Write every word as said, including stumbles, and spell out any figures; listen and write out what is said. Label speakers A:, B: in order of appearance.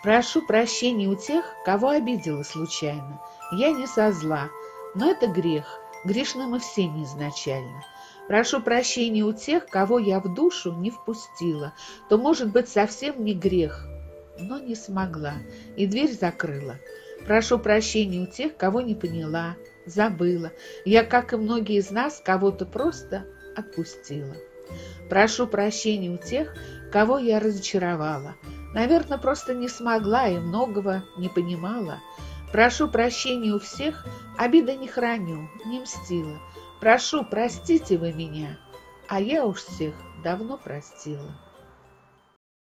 A: Прошу прощения у тех, кого обидела случайно. Я не со зла, но это грех. Грешны мы все неизначально. Прошу прощения у тех, кого я в душу не впустила. То, может быть, совсем не грех, но не смогла, и дверь закрыла. Прошу прощения у тех, кого не поняла, забыла. Я, как и многие из нас, кого-то просто отпустила. Прошу прощения у тех, кого я разочаровала. Наверное, просто не смогла и многого не понимала. Прошу прощения у всех, обиды не храню, не мстила. Прошу, простите вы меня, а я уж всех давно простила.